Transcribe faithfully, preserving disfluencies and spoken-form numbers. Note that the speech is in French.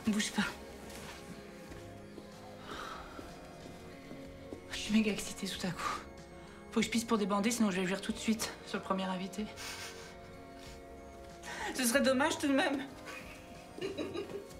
Bouge pas. Je suis méga excitée tout à coup. Faut que je pisse pour débander, sinon je vais jouir tout de suite sur le premier invité. Ce serait dommage tout de même.